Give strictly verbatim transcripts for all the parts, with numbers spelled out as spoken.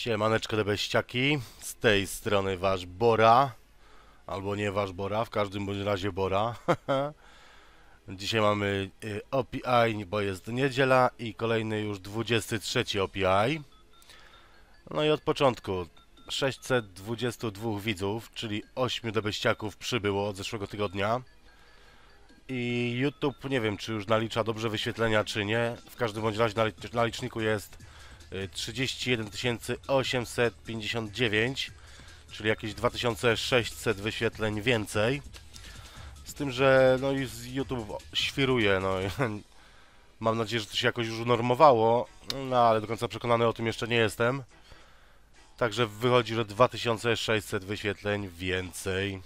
Siemaneczko debeściaki, z tej strony wasz Bora, albo nie wasz Bora, w każdym bądź razie Bora. Dzisiaj mamy y, O P I, bo jest niedziela i kolejny już dwudziesty trzeci O P I. No i od początku sześćset dwadzieścia dwa widzów, czyli ośmiu debeściaków przybyło od zeszłego tygodnia. I YouTube, nie wiem czy już nalicza dobrze wyświetlenia czy nie, w każdym bądź razie na, licz na liczniku jest trzydzieści jeden tysięcy osiemset pięćdziesiąt dziewięć, czyli jakieś dwa tysiące sześćset wyświetleń więcej. Z tym, że no i YouTube świruje, no mam nadzieję, że to się jakoś już unormowało, no ale do końca przekonany o tym jeszcze nie jestem. Także wychodzi, że dwa tysiące sześćset wyświetleń więcej.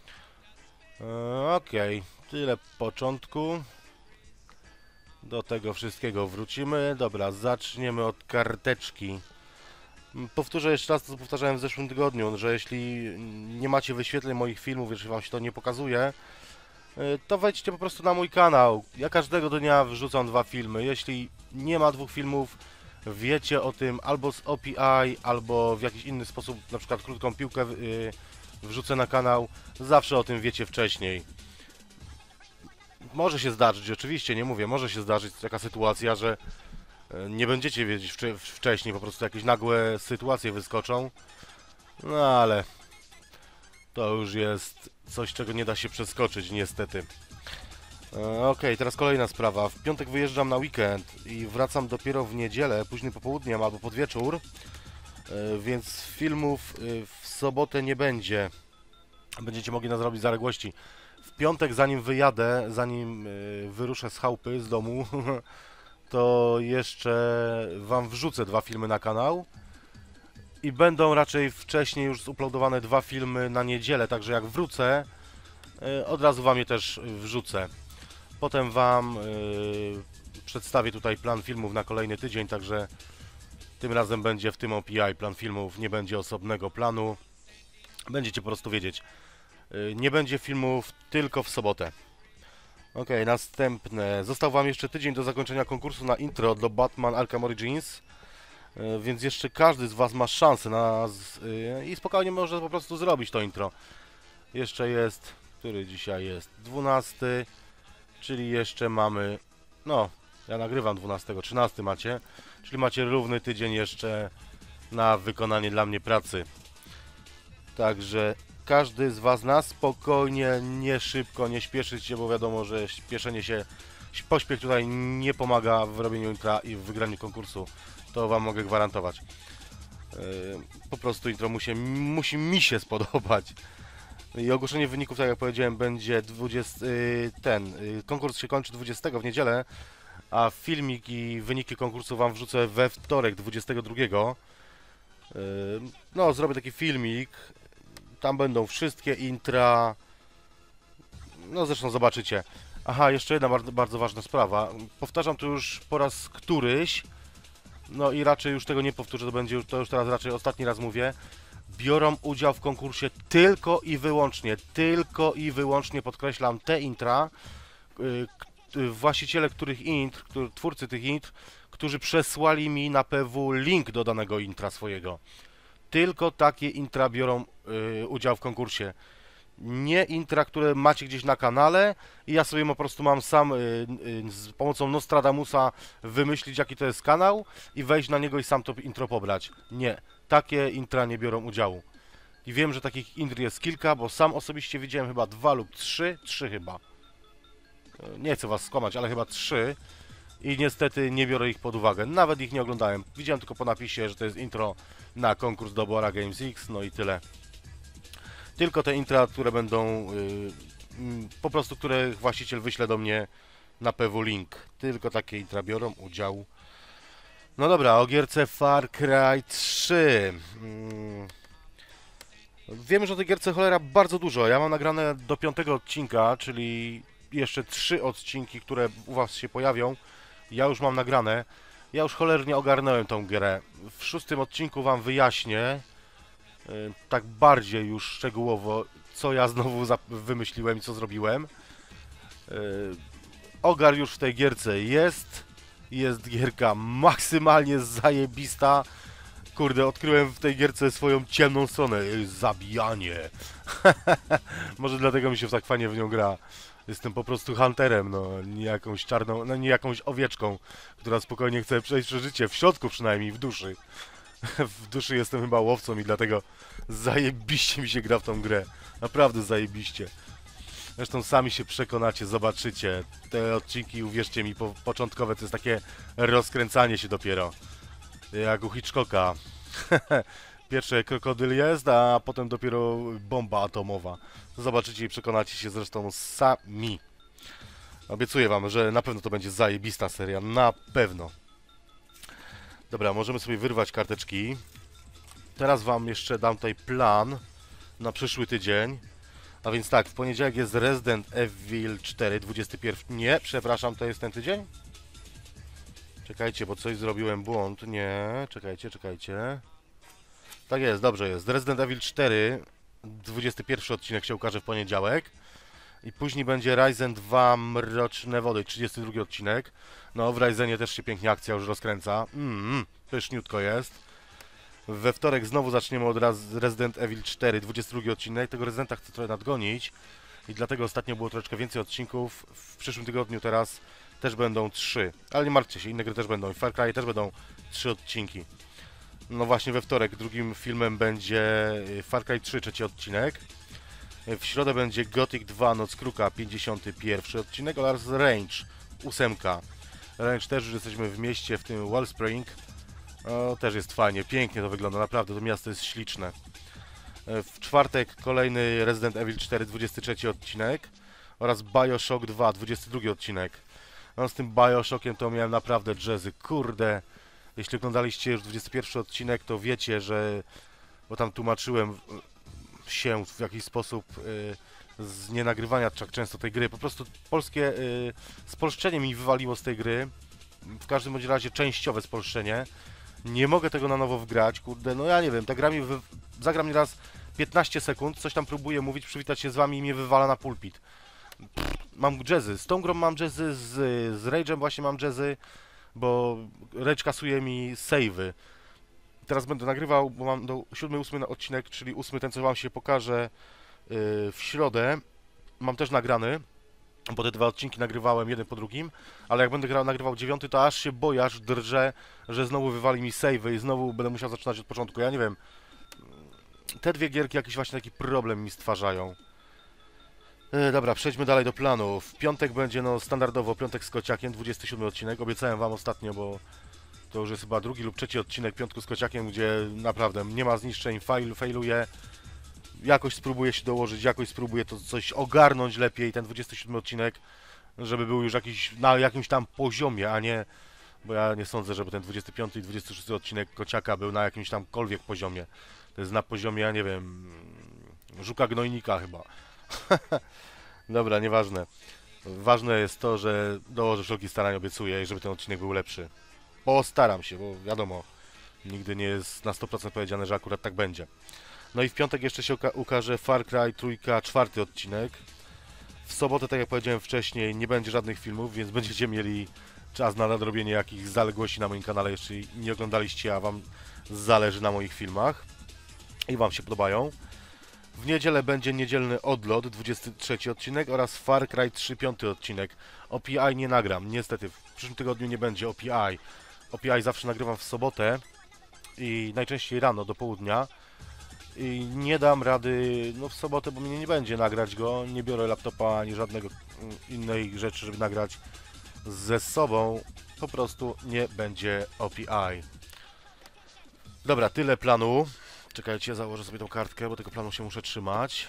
Okej, okay. Tyle początku. Do tego wszystkiego wrócimy. Dobra, zaczniemy od karteczki. Powtórzę jeszcze raz to, co powtarzałem w zeszłym tygodniu, że jeśli nie macie wyświetleń moich filmów, jeśli wam się to nie pokazuje, to wejdźcie po prostu na mój kanał. Ja każdego dnia wrzucam dwa filmy. Jeśli nie ma dwóch filmów, wiecie o tym albo z O P I, albo w jakiś inny sposób, na przykład krótką piłkę wrzucę na kanał. Zawsze o tym wiecie wcześniej. Może się zdarzyć, oczywiście, nie mówię, może się zdarzyć taka sytuacja, że nie będziecie wiedzieć wcześniej, po prostu jakieś nagłe sytuacje wyskoczą. No ale to już jest coś, czego nie da się przeskoczyć, niestety. Okej, okay, teraz kolejna sprawa. W piątek wyjeżdżam na weekend i wracam dopiero w niedzielę, późnym popołudniem albo pod wieczór, więc filmów w sobotę nie będzie. Będziecie mogli nas zrobić zaległości. W piątek, zanim wyjadę, zanim wyruszę z chałupy, z domu, to jeszcze wam wrzucę dwa filmy na kanał i będą raczej wcześniej już zuploadowane dwa filmy na niedzielę, także jak wrócę, od razu wam je też wrzucę. Potem wam yy, przedstawię tutaj plan filmów na kolejny tydzień, także tym razem będzie w tym O P I plan filmów, nie będzie osobnego planu. Będziecie po prostu wiedzieć. Yy, nie będzie filmów tylko w sobotę. Ok, następne. Został wam jeszcze tydzień do zakończenia konkursu na intro do Batman Arkham Origins, yy, więc jeszcze każdy z was ma szansę na yy, i spokojnie może po prostu zrobić to intro. Jeszcze jest, który dzisiaj jest? dwunasty, czyli jeszcze mamy, no, ja nagrywam dwunastego, trzynasty macie, czyli macie równy tydzień jeszcze na wykonanie dla mnie pracy. Także każdy z was na spokojnie, nie szybko, nie śpieszyć się, bo wiadomo, że śpieszenie się, pośpiech tutaj nie pomaga w robieniu intra i w wygraniu konkursu. To wam mogę gwarantować. Yy, po prostu intro musi, musi mi się spodobać. I ogłoszenie wyników, tak jak powiedziałem, będzie dwudziesty, yy, ten, yy, konkurs się kończy dwudziestego w niedzielę, a filmik i wyniki konkursu wam wrzucę we wtorek, dwudziestego drugiego. Yy, no, zrobię taki filmik. Tam będą wszystkie intra. No zresztą zobaczycie. Aha, jeszcze jedna bardzo, bardzo ważna sprawa. Powtarzam to już po raz któryś. No i raczej już tego nie powtórzę, to będzie to już teraz raczej ostatni raz mówię. Biorą udział w konkursie tylko i wyłącznie, tylko i wyłącznie podkreślam te intra, yy, właściciele których intr, który, twórcy tych intr, którzy przesłali mi na P W link do danego intra swojego. Tylko takie intra biorą y, udział w konkursie. Nie intra, które macie gdzieś na kanale i ja sobie po prostu mam sam y, y, z pomocą Nostradamusa wymyślić, jaki to jest kanał i wejść na niego i sam to intro pobrać. Nie. Takie intra nie biorą udziału. I wiem, że takich intr jest kilka, bo sam osobiście widziałem chyba dwa lub trzy. Trzy chyba. Nie chcę was skłamać, ale chyba trzy. I niestety nie biorę ich pod uwagę. Nawet ich nie oglądałem. Widziałem tylko po napisie, że to jest intro na konkurs do Bora Games X, no i tyle. Tylko te intra, które będą yy, po prostu, które właściciel wyśle do mnie na P W link. Tylko takie intra biorą udział. No dobra, o gierce Far Cry trzy. Hmm. Wiem, że o tej gierce cholera bardzo dużo. Ja mam nagrane do piątego odcinka, czyli jeszcze trzy odcinki, które u was się pojawią. Ja już mam nagrane. Ja już cholernie ogarnąłem tą grę. W szóstym odcinku wam wyjaśnię yy, tak bardziej już szczegółowo, co ja znowu wymyśliłem i co zrobiłem. Yy, ogar już w tej gierce jest. Jest gierka maksymalnie zajebista. Kurde, odkryłem w tej gierce swoją ciemną stronę. Zabijanie. Może dlatego mi się tak fajnie w nią gra. Jestem po prostu hunterem, no, nie jakąś czarną, no nie jakąś owieczką, która spokojnie chce przejść przez życie, w środku przynajmniej, w duszy. W duszy jestem chyba łowcą i dlatego zajebiście mi się gra w tą grę. Naprawdę zajebiście. Zresztą sami się przekonacie, zobaczycie. Te odcinki, uwierzcie mi, po, początkowe to jest takie rozkręcanie się dopiero. Jak u Hitchcocka. Pierwszy krokodyl jest, a potem dopiero bomba atomowa. Zobaczycie i przekonacie się zresztą sami. Obiecuję wam, że na pewno to będzie zajebista seria. Na pewno. Dobra, możemy sobie wyrwać karteczki. Teraz wam jeszcze dam tutaj plan na przyszły tydzień. A więc tak, w poniedziałek jest Resident Evil cztery, dwudziesty pierwszy... Nie, przepraszam, to jest ten tydzień? Czekajcie, bo coś zrobiłem błąd. Nie, czekajcie, czekajcie. Tak jest, dobrze jest. Resident Evil cztery, dwudziesty pierwszy odcinek się ukaże w poniedziałek. I później będzie Ryzen dwa Mroczne Wody, trzydziesty drugi odcinek. No, w Ryzenie też się pięknie akcja już rozkręca. Mmm, pyszniutko jest. We wtorek znowu zaczniemy od Resident Evil cztery, dwudziesty drugi odcinek. Tego Residenta chcę trochę nadgonić. I dlatego ostatnio było troszeczkę więcej odcinków. W przyszłym tygodniu teraz też będą trzy. Ale nie martwcie się, inne gry też będą. I w Far Cry też będą trzy odcinki. No właśnie we wtorek drugim filmem będzie Far Cry trzy, trzeci odcinek. W środę będzie Gothic dwa, Noc Kruka, pięćdziesiąty pierwszy odcinek oraz Range, ósemka. Range też już jesteśmy w mieście, w tym Wellspring. O, też jest fajnie, pięknie to wygląda, naprawdę to miasto jest śliczne. W czwartek kolejny Resident Evil cztery, dwudziesty trzeci odcinek oraz Bioshock dwa, dwudziesty drugi odcinek. No z tym Bioshockiem to miałem naprawdę jazzy, kurde. Jeśli oglądaliście już dwudziesty pierwszy odcinek, to wiecie, że... Bo tam tłumaczyłem się w jakiś sposób y, z nienagrywania tak często tej gry. Po prostu polskie y, spolszczenie mi wywaliło z tej gry. W każdym bądź razie częściowe spolszczenie. Nie mogę tego na nowo wgrać, kurde, no ja nie wiem, ta gra mi wy... zagra mi raz piętnaście sekund, coś tam próbuję mówić, przywitać się z wami i mnie wywala na pulpit. Pff, mam jazzy, z tą grą mam jazzy, z, z Rage'em właśnie mam jazzy, bo Rage kasuje mi save'y. Teraz będę nagrywał, bo mam do siódmy, ósmy odcinek, czyli ósmy, ten co wam się pokaże yy, w środę. Mam też nagrany, bo te dwa odcinki nagrywałem jeden po drugim, ale jak będę grał, nagrywał dziewiąty, to aż się boję, aż drżę, że znowu wywali mi save'y i znowu będę musiał zaczynać od początku. Ja nie wiem, te dwie gierki jakiś właśnie taki problem mi stwarzają. Yy, dobra, przejdźmy dalej do planu. W piątek będzie no standardowo piątek z kociakiem, dwudziesty siódmy odcinek. Obiecałem wam ostatnio, bo to już jest chyba drugi lub trzeci odcinek Piątku z kociakiem, gdzie naprawdę nie ma zniszczeń, fail, failuje. Jakoś spróbuję się dołożyć, jakoś spróbuję to coś ogarnąć lepiej, ten dwudziesty siódmy odcinek, żeby był już jakiś, na jakimś tam poziomie, a nie... Bo ja nie sądzę, żeby ten dwudziesty piąty i dwudziesty szósty odcinek kociaka był na jakimś tamkolwiek poziomie. To jest na poziomie, ja nie wiem... Żuka gnojnika chyba. Dobra, nieważne. Ważne jest to, że dołożę wszelkie starania, obiecuję, żeby ten odcinek był lepszy. Postaram się, bo wiadomo, nigdy nie jest na sto procent powiedziane, że akurat tak będzie. No i w piątek jeszcze się uka ukaże Far Cry trzy, czwarty odcinek. W sobotę, tak jak powiedziałem wcześniej, nie będzie żadnych filmów, więc będziecie mieli czas na nadrobienie jakichś zaległości na moim kanale, jeśli nie oglądaliście, a wam zależy na moich filmach i wam się podobają. W niedzielę będzie niedzielny odlot, dwudziesty trzeci odcinek oraz Far Cry trzy, piąty odcinek. O P I nie nagram, niestety, w przyszłym tygodniu nie będzie O P I. O P I zawsze nagrywam w sobotę i najczęściej rano, do południa. I nie dam rady, no w sobotę, bo mnie nie będzie nagrać go, nie biorę laptopa ani żadnego innej rzeczy, żeby nagrać ze sobą. Po prostu nie będzie O P I. Dobra, tyle planu. Czekajcie, założę sobie tą kartkę, bo tego planu się muszę trzymać.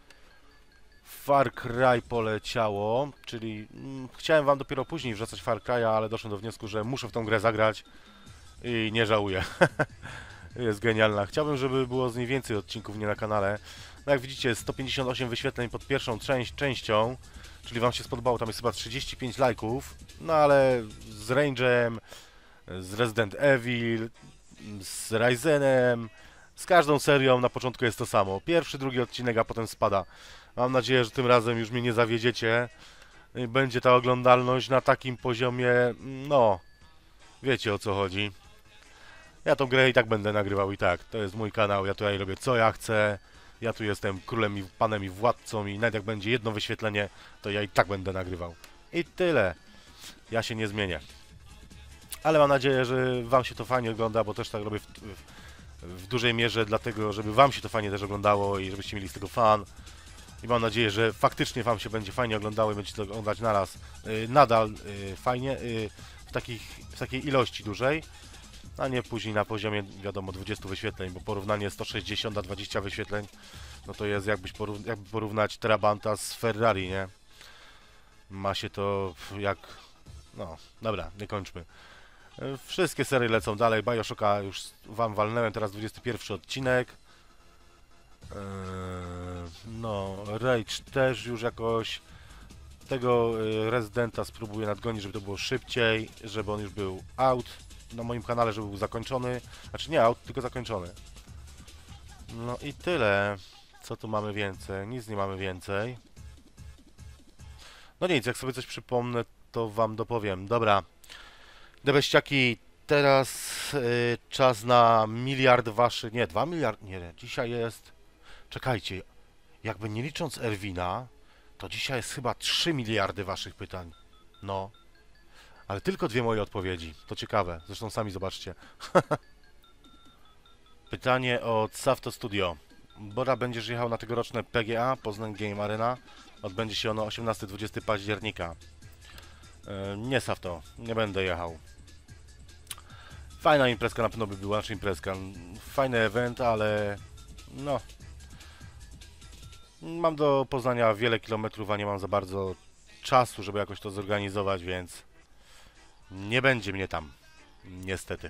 Far Cry poleciało, czyli mm, chciałem wam dopiero później wrzucać Far Cry'a, ale doszłem do wniosku, że muszę w tą grę zagrać i nie żałuję. Jest genialna. Chciałbym, żeby było z niej więcej odcinków nie na kanale. No jak widzicie, sto pięćdziesiąt osiem wyświetleń pod pierwszą część, częścią, czyli wam się spodobało, tam jest chyba trzydzieści pięć lajków, no ale z Range'em, z Resident Evil, z Ryzenem, z każdą serią na początku jest to samo. Pierwszy, drugi odcinek, a potem spada. Mam nadzieję, że tym razem już mnie nie zawiedziecie. Będzie ta oglądalność na takim poziomie, no, wiecie o co chodzi. Ja tą grę i tak będę nagrywał i tak. To jest mój kanał, ja tutaj robię co ja chcę. Ja tu jestem królem i panem i władcą i nawet jak będzie jedno wyświetlenie, to ja i tak będę nagrywał. I tyle. Ja się nie zmienię. Ale mam nadzieję, że wam się to fajnie ogląda, bo też tak robię w, w, w dużej mierze dlatego, żeby wam się to fajnie też oglądało i żebyście mieli z tego fan. I mam nadzieję, że faktycznie wam się będzie fajnie oglądało i będziecie to oglądać naraz. Yy, nadal yy, fajnie, yy, w, takich, w takiej ilości dużej, a nie później na poziomie, wiadomo, dwudziestu wyświetleń, bo porównanie sto sześćdziesiąt a dwadzieścia wyświetleń, no to jest jakbyś porów jakby porównać Trabanta z Ferrari, nie? Ma się to jak... No, dobra, nie kończmy. Wszystkie serie lecą dalej. Bioshocka już wam walnąłem, teraz dwudziesty pierwszy odcinek. Eee, no, Rage też już jakoś. Tego Residenta spróbuję nadgonić, żeby to było szybciej, żeby on już był out na moim kanale, żeby był zakończony. Znaczy nie out, tylko zakończony. No i tyle. Co tu mamy więcej? Nic nie mamy więcej. No nic, jak sobie coś przypomnę, to wam dopowiem. Dobra. Debeściaki, teraz y, czas na miliard waszych... Nie, dwa miliardy... Nie, dzisiaj jest... Czekajcie, jakby nie licząc Erwina, to dzisiaj jest chyba trzy miliardy waszych pytań. No. Ale tylko dwie moje odpowiedzi. To ciekawe. Zresztą sami zobaczcie. Pytanie od Safto Studio. Bora, będziesz jechał na tegoroczne P G A, Poznań Game Arena. Odbędzie się ono osiemnastego do dwudziestego października. Yy, nie, Safto. Nie będę jechał. Fajna imprezka na pewno by była, czy imprezka. Fajny event, ale... No... Mam do Poznania wiele kilometrów, a nie mam za bardzo czasu, żeby jakoś to zorganizować, więc... Nie będzie mnie tam. Niestety.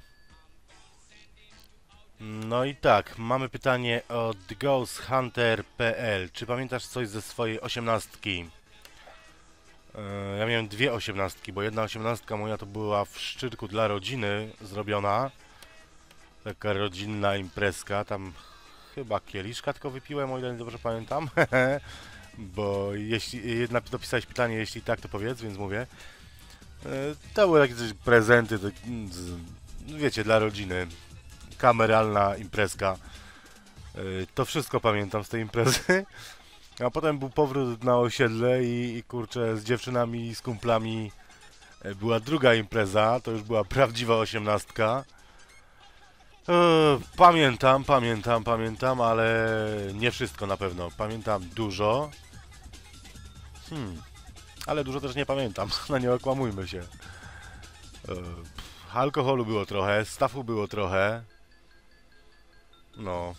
No i tak, mamy pytanie od ghost hunter kropka p l. Czy pamiętasz coś ze swojej osiemnastki? Yy, ja miałem dwie osiemnastki, bo jedna osiemnastka moja to była w Szczyrku dla rodziny zrobiona. Taka rodzinna imprezka, tam chyba kieliszka tylko wypiłem, o ile dobrze pamiętam. Bo jeśli, jedna, dopisałeś pytanie, jeśli tak, to powiedz, więc mówię. Yy, to były jakieś prezenty, to, wiecie, dla rodziny. Kameralna imprezka. Yy, to wszystko pamiętam z tej imprezy. A potem był powrót na osiedle i, i kurczę, z dziewczynami, z kumplami była druga impreza, to już była prawdziwa osiemnastka. Yy, pamiętam, pamiętam, pamiętam, ale nie wszystko na pewno. Pamiętam dużo. Hmm. Ale dużo też nie pamiętam, no nie okłamujmy się. Yy, alkoholu było trochę, stafu było trochę. No.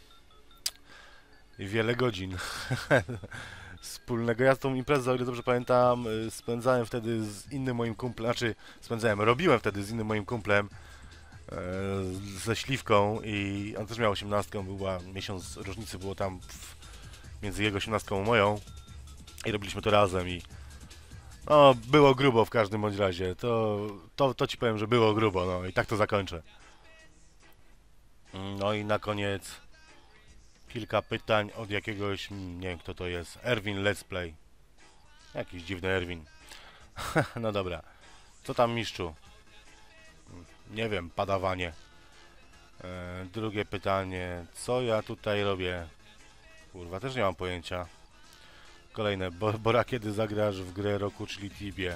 I wiele godzin wspólnego. Ja tą imprezę, o ile dobrze pamiętam, spędzałem wtedy z innym moim kumplem, znaczy spędzałem, robiłem wtedy z innym moim kumplem, e, ze Śliwką i on też miał osiemnastkę, była miesiąc różnicy, było tam w, między jego osiemnastką a moją i robiliśmy to razem i no, było grubo w każdym bądź razie, to, to, to ci powiem, że było grubo, no i tak to zakończę. No i na koniec kilka pytań od jakiegoś, nie wiem kto to jest, Erwin Let's Play. Jakiś dziwny Erwin. No dobra. Co tam, mistrzu? Nie wiem, padawanie. E, drugie pytanie. Co ja tutaj robię? Kurwa, też nie mam pojęcia. Kolejne. Bo, Bora, kiedy zagrasz w grę roku, czyli Tibie? E,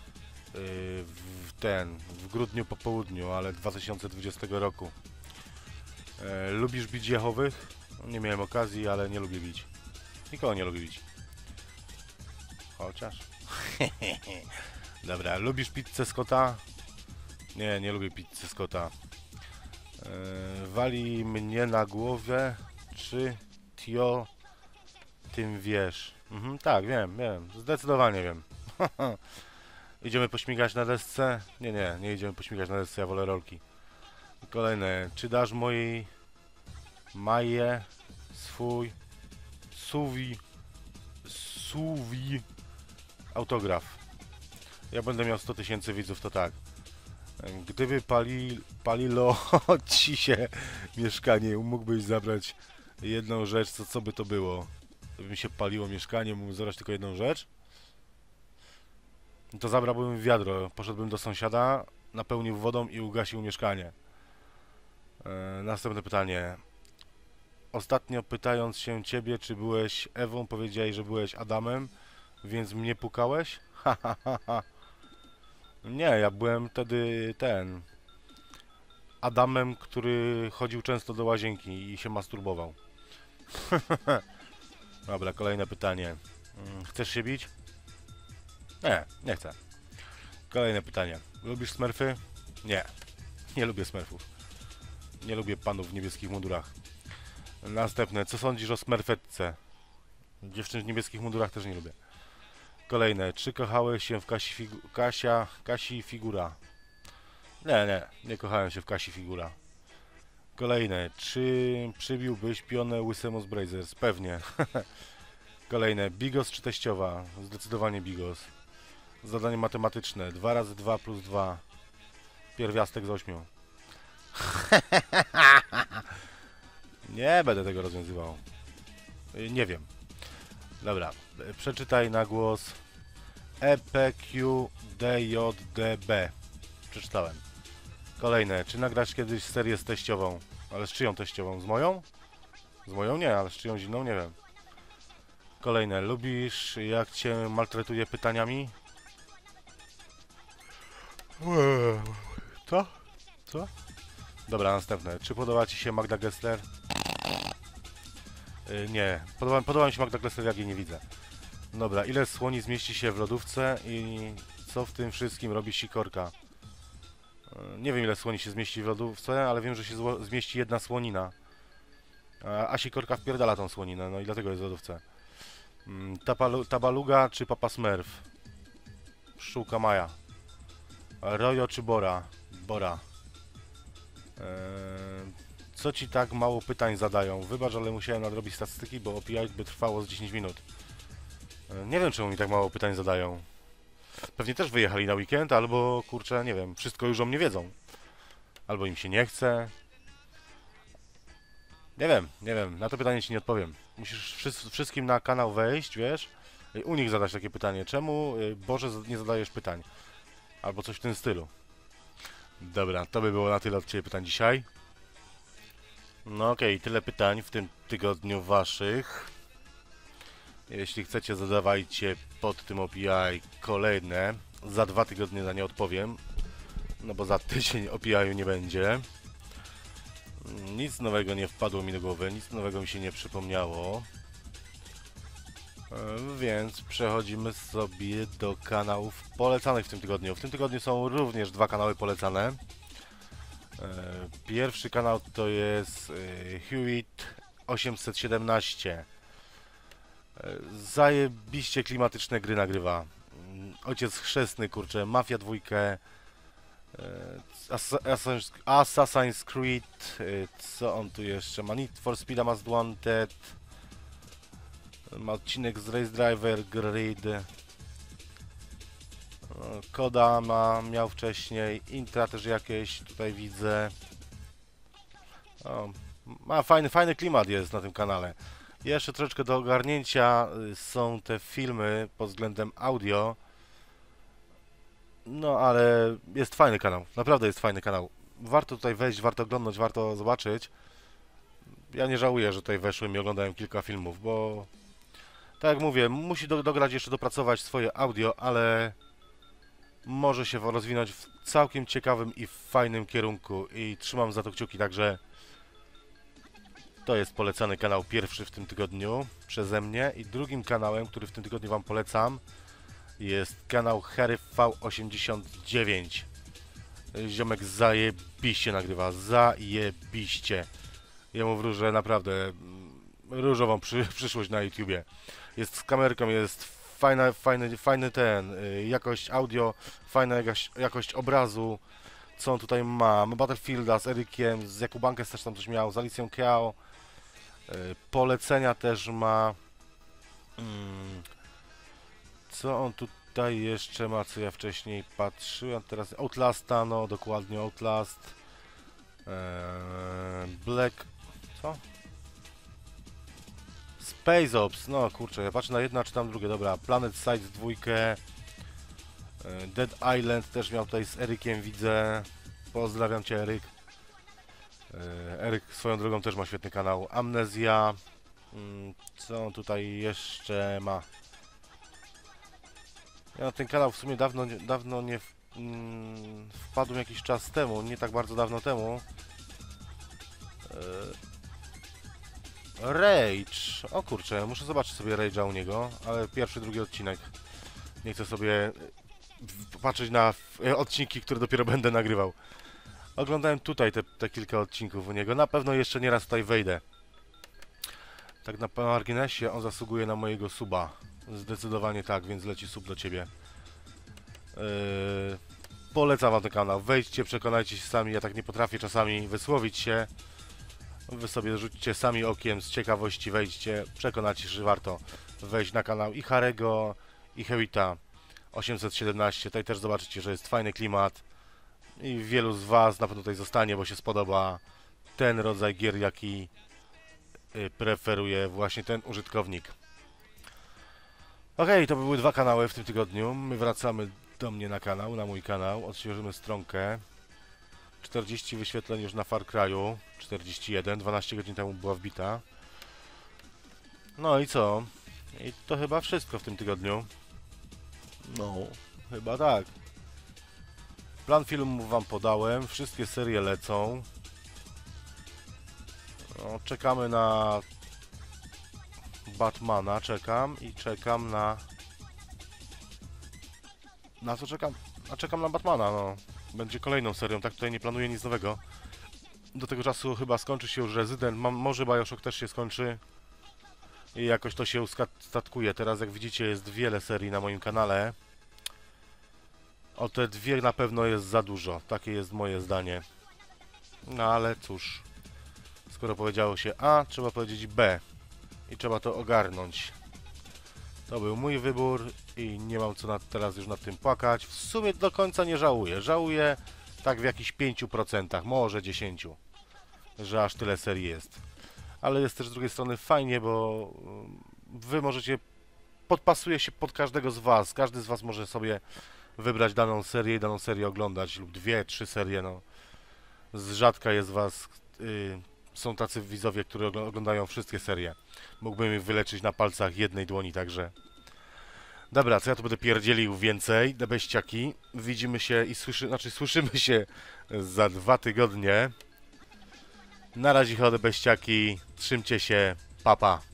w ten, w grudniu po południu, ale dwa tysiące dwudziestego roku. E, lubisz bić Jehowych? Nie miałem okazji, ale nie lubię bić. Nikogo nie lubię bić. Chociaż. Dobra, lubisz pizzę Scotta? Nie, nie lubię pizzy Scotta. Eee, wali mnie na głowę, czy Tio tym wiesz? Mhm, tak, wiem, wiem. Zdecydowanie wiem. Idziemy pośmigać na desce? Nie, nie, nie idziemy pośmigać na desce, ja wolę rolki. Kolejne. Czy dasz mojej Maję swój suwi suwi autograf? Ja będę miał sto tysięcy widzów, to tak. Gdyby pali, paliło ci się mieszkanie, mógłbyś zabrać jedną rzecz, to co by to było? Gdyby mi się paliło mieszkanie, mógłbym zabrać tylko jedną rzecz? To zabrałbym wiadro, poszedłbym do sąsiada, napełnił wodą i ugasił mieszkanie. E, następne pytanie. Ostatnio pytając się ciebie, czy byłeś Ewą, powiedziałeś, że byłeś Adamem, więc mnie pukałeś? Ha, ha, ha, ha. Nie, ja byłem wtedy ten... Adamem, który chodził często do łazienki i się masturbował. Dobra, kolejne pytanie. Chcesz się bić? Nie, nie chcę. Kolejne pytanie. Lubisz smurfy? Nie, nie lubię smurfów. Nie lubię panów w niebieskich mundurach. Następne. Co sądzisz o smurfetce? Dziewczyn w niebieskich mundurach też nie lubię. Kolejne. Czy kochałeś się w Kasi Figu... Kasia... Kasi Figura? Nie, nie. Nie kochałem się w Kasi Figura. Kolejne. Czy przybiłbyś pionę łysemu z Brazers? Pewnie. Kolejne. Bigos czy teściowa? Zdecydowanie Bigos. Zadanie matematyczne. dwa razy dwa plus dwa. Pierwiastek z ośmiu. Nie będę tego rozwiązywał. Nie wiem. Dobra. Przeczytaj na głos E P Q D J D B. Przeczytałem. Kolejne. Czy nagrać kiedyś serię z teściową? Ale z czyją teściową? Z moją? Z moją nie, ale z czyjąś inną nie wiem. Kolejne. Lubisz, jak cię maltretuje pytaniami? Co? Co? Dobra, następne. Czy podoba ci się Magda Gessler? Yy, nie. Podoba, podoba mi się Magda Gessler, jak jej nie widzę. Dobra. Ile słoni zmieści się w lodówce i co w tym wszystkim robi sikorka? Yy, nie wiem, ile słoni się zmieści w lodówce, ale wiem, że się zmieści jedna słonina. A, a sikorka wpierdala tą słoninę, no i dlatego jest w lodówce. Yy, tapalu, tabaluga czy Papa Smurf? Pszczółka Maja. Rojo czy Bora? Bora. Eee, co ci tak mało pytań zadają? Wybacz, ale musiałem nadrobić statystyki, bo opijać by trwało z dziesięć minut. Eee, nie wiem, czemu mi tak mało pytań zadają. Pewnie też wyjechali na weekend, albo kurczę, nie wiem, wszystko już o mnie wiedzą. Albo im się nie chce. Nie wiem, nie wiem, na to pytanie ci nie odpowiem. Musisz wszy wszystkim na kanał wejść, wiesz, i u nich zadać takie pytanie. Czemu, Boże, nie zadajesz pytań? Albo coś w tym stylu. Dobra, to by było na tyle od Ciebie pytań dzisiaj. No okej, okay, tyle pytań w tym tygodniu waszych. Jeśli chcecie, zadawajcie pod tym O P I kolejne. Za dwa tygodnie na nie odpowiem. No bo za tydzień O P I-u nie będzie. Nic nowego nie wpadło mi do głowy, nic nowego mi się nie przypomniało. Więc przechodzimy sobie do kanałów polecanych w tym tygodniu. W tym tygodniu są również dwa kanały polecane. Pierwszy kanał to jest Hewitt osiemset siedemnaście. Zajebiście klimatyczne gry nagrywa. Ojciec chrzestny, kurczę, Mafia dwójkę, Assassin's Creed, co on tu jeszcze ma? Need for Speed Most Wanted. Ma odcinek z Race Driver Grid. Koda ma, miał wcześniej. Intra też jakieś tutaj widzę. O, ma fajny, fajny klimat jest na tym kanale. Jeszcze troszeczkę do ogarnięcia są te filmy pod względem audio. No ale jest fajny kanał. Naprawdę jest fajny kanał. Warto tutaj wejść, warto oglądać, warto zobaczyć. Ja nie żałuję, że tutaj weszłem i oglądałem kilka filmów, bo tak jak mówię, musi do, dograć jeszcze dopracować swoje audio, ale może się rozwinąć w całkiem ciekawym i fajnym kierunku i trzymam za to kciuki, także to jest polecany kanał pierwszy w tym tygodniu przeze mnie i drugim kanałem, który w tym tygodniu wam polecam, jest kanał Harry V osiemdziesiąt dziewięć. Ziomek zajebiście nagrywa, zajebiście. Jemu wróżę naprawdę różową przy, przyszłość na YouTubie. Jest z kamerką, jest fajna, fajny, fajny ten, jakość audio, fajna jakaś, jakość obrazu. Co on tutaj ma? Ma Battlefielda z Erykiem, z Jakubankę też tam coś miał, z Alicją Kiao. Polecenia też ma. Co on tutaj jeszcze ma, co ja wcześniej patrzyłem? Teraz Outlasta, no dokładnie Outlast. Black... co? Space Ops, no kurczę, ja patrzę na jedno, a czytam drugie, dobra. Planet Sides dwójkę. Dead Island też miał tutaj z Erykiem, widzę. Pozdrawiam Cię, Eryk. E, Eryk swoją drogą też ma świetny kanał. Amnezja. Mm, Co on tutaj jeszcze ma? Ja na ten kanał w sumie dawno, nie- dawno nie w, mm, wpadłem jakiś czas temu, nie tak bardzo dawno temu. E, Rage. O kurczę, muszę zobaczyć sobie Rage'a u niego, ale pierwszy, drugi odcinek. Nie chcę sobie e, w- patrzeć na w- e, odcinki, które dopiero będę nagrywał. Oglądałem tutaj te, te kilka odcinków u niego. Na pewno jeszcze nieraz tutaj wejdę. Tak na marginesie on zasługuje na mojego suba. Zdecydowanie tak, więc leci sub do ciebie. Yy, polecam wam ten kanał. Wejdźcie, przekonajcie się sami. Ja tak nie potrafię czasami wysłowić się. Wy sobie rzućcie sami okiem z ciekawości, wejdźcie, przekonacie się, że warto wejść na kanał i Harego, i Hewita osiemset siedemnaście. Tutaj też zobaczycie, że jest fajny klimat i wielu z was na pewno tutaj zostanie, bo się spodoba ten rodzaj gier, jaki y, preferuje właśnie ten użytkownik. Ok, to były dwa kanały w tym tygodniu. My wracamy do mnie na kanał, na mój kanał. Odświeżymy stronkę. czterdzieści wyświetleń już na Far Cry'u. czterdzieści jeden, dwanaście godzin temu była wbita. No i co? I to chyba wszystko w tym tygodniu. No, chyba tak. Plan filmów wam podałem. Wszystkie serie lecą. No, czekamy na Batmana. Czekam i czekam na... Na co czekam? A czekam na Batmana, no. Będzie kolejną serią, tak tutaj nie planuję nic nowego. Do tego czasu chyba skończy się już Resident, mam, może Bioshock też się skończy. I jakoś to się ustatkuje. Teraz jak widzicie jest wiele serii na moim kanale. O te dwie na pewno jest za dużo, takie jest moje zdanie. No ale cóż, skoro powiedziało się A, trzeba powiedzieć B. I trzeba to ogarnąć. To był mój wybór i nie mam co nad, teraz już nad tym płakać. W sumie do końca nie żałuję. Żałuję tak w jakichś pięciu procentach, może dziesięciu, że aż tyle serii jest. Ale jest też z drugiej strony fajnie, bo wy możecie, podpasuje się pod każdego z was. Każdy z was może sobie wybrać daną serię i daną serię oglądać, lub dwie, trzy serie, no. Z rzadka jest was, yy, są tacy widzowie, którzy oglądają wszystkie serie. Mógłbym ich wyleczyć na palcach jednej dłoni, także... Dobra, co ja tu będę pierdzielił więcej, debeściaki. Widzimy się i słyszy, znaczy słyszymy się za dwa tygodnie. Na razie, debeściaki, trzymcie się, papa. Pa.